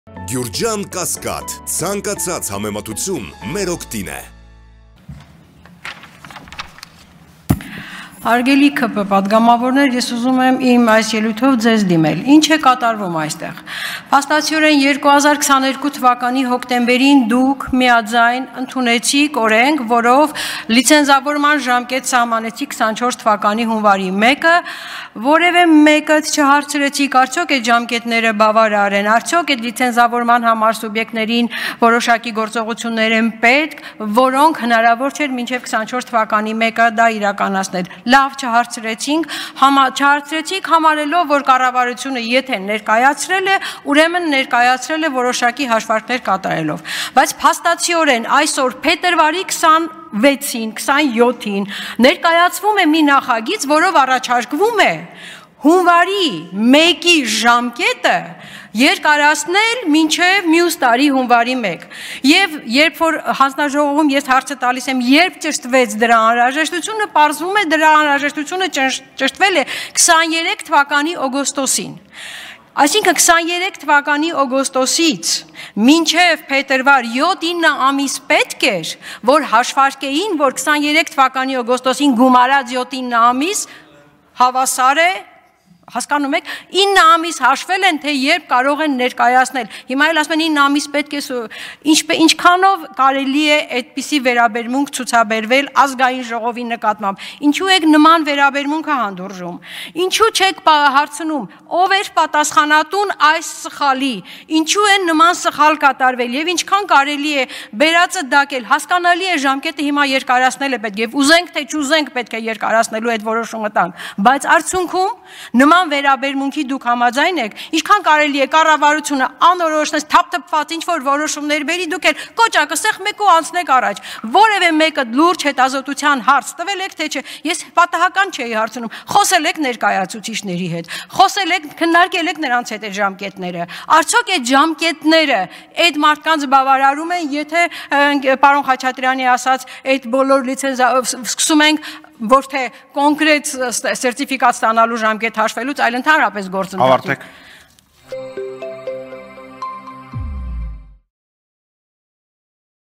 Գյուրջան Կասկադ, ցանկացած համեմատություն մեր օգտին է։ Հարգելի ՔՊ պատգամավորներ, ես ուզում եմ իմ այս ելույթով ձեզ դիմել։ Ինչ է կատարվում այստեղ։ Փաստացիորեն 2022 թվականի հոկտեմբերին դուք միաձայն ընդունեցիք օրենք, որով լիցենզավորման ժամկետ սահմանեցիք 24 թվականի հունվարի 1-ը, որևէ մեկը չհարցրեցիք, արդյոք այդ ժամկետները բավարար են, արդյոք այդ լիցենզավորման համար սուբյեկտներին որոշակի գործողություններ են պետք, որոնք հնարավոր չէր մինչև 24 թվականի 1-ը դա իրականացնել։ Լավ չհարցրեցիք համարելով, որ կառավարությունը եթե ներկայացրել է, ուրեմն ներկայացրել է որոշակի հաշվարկներ կատարելով։ Բայց փաստացիորեն այսօր փետրվարի 26-ին, 27-ին ներկայացվում է մի նախագիծ, որով առաջարկվում է հունվարի 1-ի ժամկետը երկարացնել մինչև մյուս տարի հունվարի 1 եւ երբ որ հանձնաժողովում ես հարցը տալիս եմ երբ ճշտվեց դրա անհրաժեշտությունը, պարզվում է դրա անհրաժեշտությունը ճշտվել է 23 թվականի օգոստոսին։ Այսինքն 23 թվականի օգոստոսից մինչև փետրվար 7-9 ամիս պետք էր, որ հաշվարկեին, որ 23 թվականի օգոստոսին գումարած 7-9 ամիս հավասար է, հասկանում եք, 9 ամիս հաշվել են, թե երբ կարող են ներկայացնել։ Հիմա էլ ասում են 9 ամիս պետք է, ինչքանով կարելի է այդպիսի վերաբերմունք ցուցաբերվել ազգային ժողովի նկատմամբ։ Ինչու եք նման վերաբերմունքը հանդուրժում։ Ինչու չեք հարցնում, ով էր պատասխանատուն այս սխալի, ինչու են նման սխալ կատարվել եւ ինչքան կարելի է բերածը դակել։ Հասկանալի է ժամկետը հիմա երկարացնել է պետք եւ ուզենք թե չուզենք պետք է երկարացնելու այդ որոշումը տանք, բայց արդյունքում նման վերաբերմունքի դուք համաձայն եք, ինչքան կարելի է կառավարությունը անորոշնես թափթփված ինչ որ որոշումներ բերի, դուք էլ կոճակը սեղ մեկ ու անցնեք առաջ։ Որևէ մեկը լուրջ հետազոտության հարց տվել եք, թե չէ։ Ես պատահական չէի հարցնում։ Խոսել եք ներկայացուցիչների հետ, խոսել եք, քննարկել եք նրանց հետ այդ ժամկետները։ Արդյոք այդ ժամկետները այդ մարդկանց բավարարում են, եթե պարոն Խաչատրյանի ասած այդ բոլոր լիցենզա սկսում ենք ոչ թե կոնկրետ սերտիֆիկատ ստանալու ժամկետ հաշվելուց, այլ ընդհանրապես գործընթացից։